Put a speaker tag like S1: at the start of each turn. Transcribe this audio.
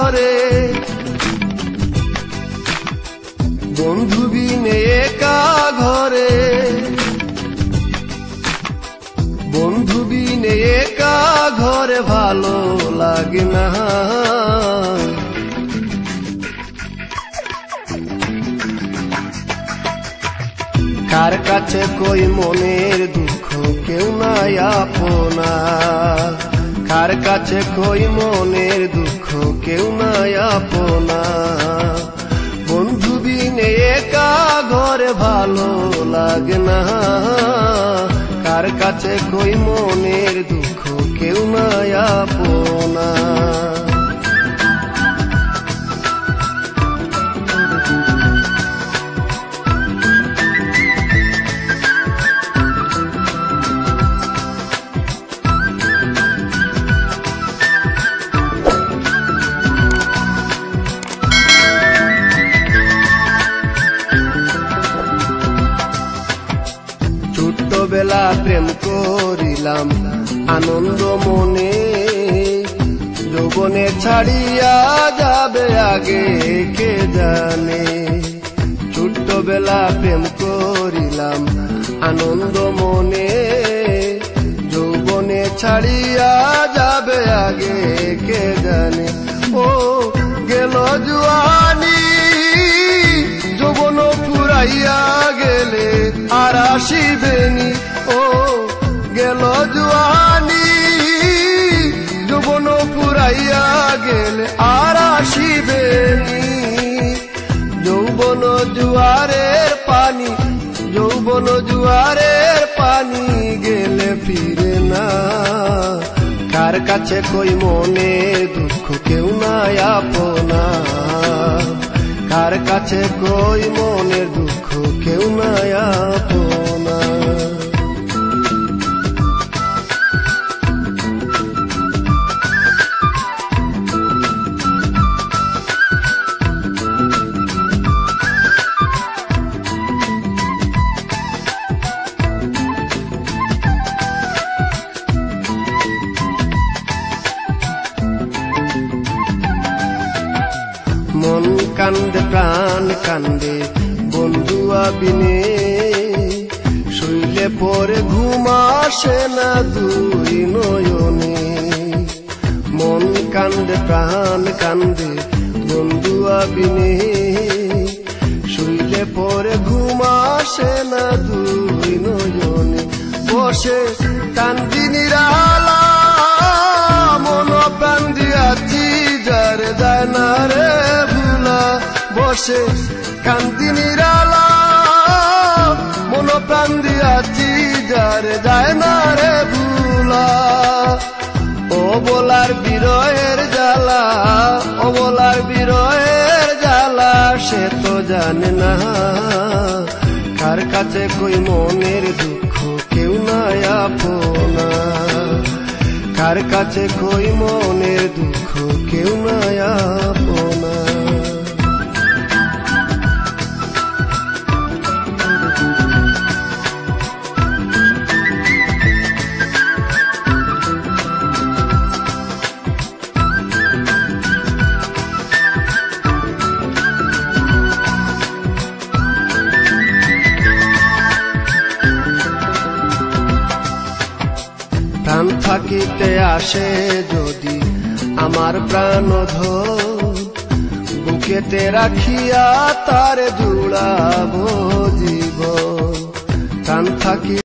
S1: ঘরে বন্ধু বিনে একা ঘরে বন্ধু বিনে একা ঘরে ভালো লাগে না কার কাছে কই মনের দুঃখ কেউ নাই আপনা কার কাছে কই মনের দুঃখ কেউ নাই আপনা বন্ধু বিনে একা ঘরে ভালো লাগে না কার কাছে কই মনের দুঃখ কেউ নাই আপনা ছোটবেলা প্রেম করিলাম আনন্দ মনে যৌবনে ছাড়িয়া যাবে আগে কে জানে ছোটবেলা প্রেম করিলাম আনন্দ মনে যৌবনে ছাড়িয়া যাবে আগে কে জানে ও গেল জুয়ানি যৌবন ফুরাইয়া গেলে আর আসিবেনি ও গেল জুয়ানি যৌবন ফুরাইয়া গেলে আর আসিবেনি যৌবন জুয়ারের পানি যৌবন জুয়ারের পানি গেলে ফিরে না কার কাছে কই মনের দুঃখ কেউ নাই আপনা কার কাছে কই মনের দুঃখ কেউ নাই আপনা মন কান্দে প্রাণ কান্দে বন্ধু আবিনে শুইলে পরে ঘুম আসে না দুই নয়নে মন কান্দে প্রাণ কান্দে বন্ধু আবিনে শুইলে পরে ঘুম আসে না দুই নয়নে বসে কান্দি নিরালা মন প্রাণ দিয়াছি যারে যায় না রে বসে কান্দি নিরালা মন প্রাণ দিয়াছি যারে যায় না রে ভুলা ও বলার বিরহের জ্বালা ও বলার বিরহের জ্বালা সে তো জানে না কার কাছে কই মনের দুঃখ কেউ নাই আপনা কার কাছে কই মনের দুঃখ কেউ নাই আপনা প্রাণ থাকিতে আসে যদি আমার প্রাণ ধর বুকেতে রাখিয়া তার জুড়াবো জীবন প্রাণ থাকি